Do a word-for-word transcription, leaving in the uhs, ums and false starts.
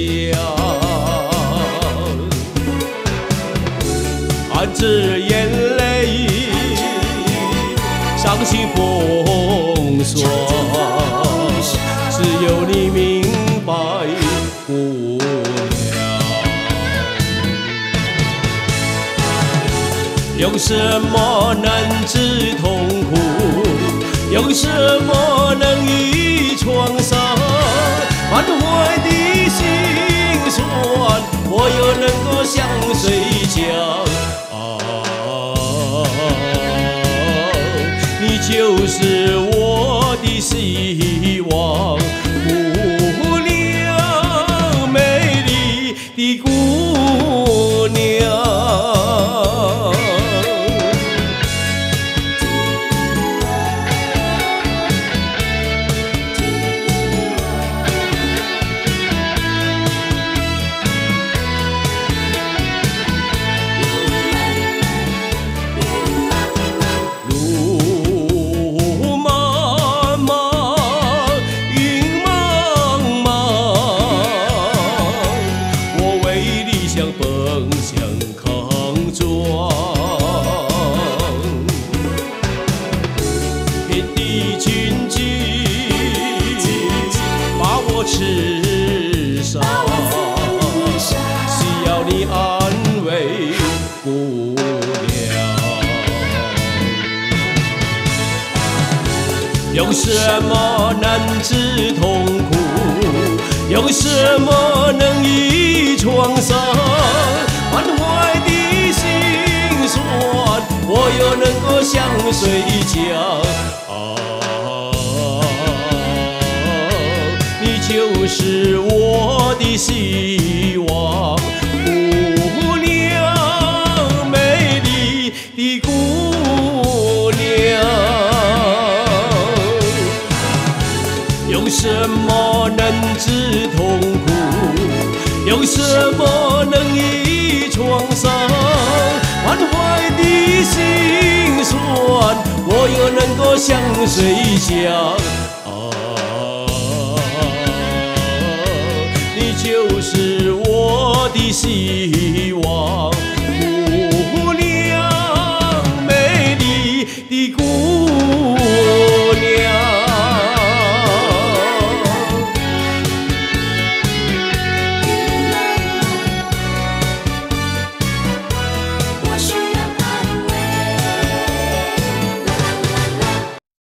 含着眼泪，伤心风霜，只有你明白，姑娘。用什么能治痛苦？用什么能医创伤？满怀的心酸，我又能够向谁讲？你就是我的希望，姑娘，美丽的姑娘。奔向康庄，天地群集把我刺伤，需要你安慰，姑娘。用什么能治痛苦？用什么能医创伤？满怀的心酸，我又能够向谁讲？啊，你就是我的希望，姑娘，美丽的姑娘。用什么能治痛苦？用什么能医创伤？满怀的心酸，我又能够向谁讲？啊，你就是我的希望，姑娘，美丽的姑娘。